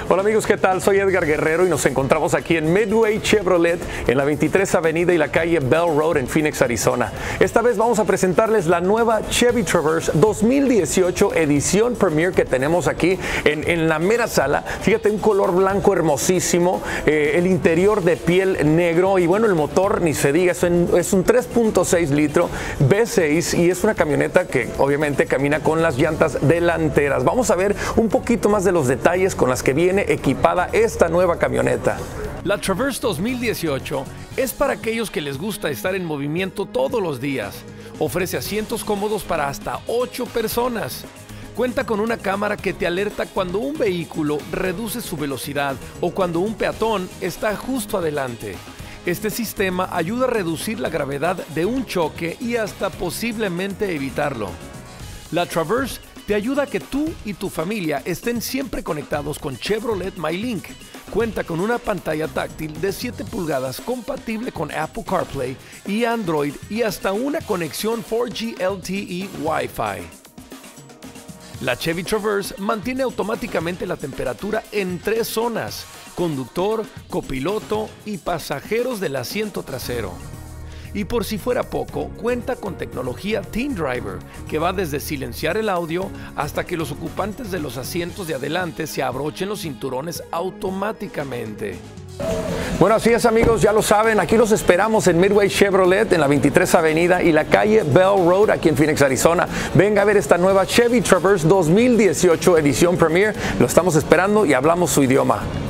Hola amigos, ¿qué tal? Soy Edgar Guerrero y nos encontramos aquí en Midway Chevrolet en la 23 Avenida y la calle Bell Road en Phoenix, Arizona. Esta vez vamos a presentarles la nueva Chevy Traverse 2018 edición Premier que tenemos aquí en la mera sala. Fíjate, un color blanco hermosísimo, el interior de piel negro y bueno, el motor ni se diga, es un 3.6 litro V6 y es una camioneta que obviamente camina con las llantas delanteras. Vamos a ver un poquito más de los detalles con las que viene equipada esta nueva camioneta. La Traverse 2018 es para aquellos que les gusta estar en movimiento todos los días. Ofrece asientos cómodos para hasta 8 personas. Cuenta con una cámara que te alerta cuando un vehículo reduce su velocidad o cuando un peatón está justo adelante. Este sistema ayuda a reducir la gravedad de un choque y hasta posiblemente evitarlo. La Traverse te ayuda a que tú y tu familia estén siempre conectados con Chevrolet MyLink. Cuenta con una pantalla táctil de 7 pulgadas compatible con Apple CarPlay y Android y hasta una conexión 4G LTE Wi-Fi. La Chevy Traverse mantiene automáticamente la temperatura en 3 zonas: conductor, copiloto y pasajeros del asiento trasero. Y por si fuera poco, cuenta con tecnología Teen Driver, que va desde silenciar el audio hasta que los ocupantes de los asientos de adelante se abrochen los cinturones automáticamente. Bueno, así es amigos, ya lo saben, aquí los esperamos en Midway Chevrolet en la 23 Avenida y la calle Bell Road aquí en Phoenix, Arizona. Venga a ver esta nueva Chevy Traverse 2018 edición Premier, lo estamos esperando y hablamos su idioma.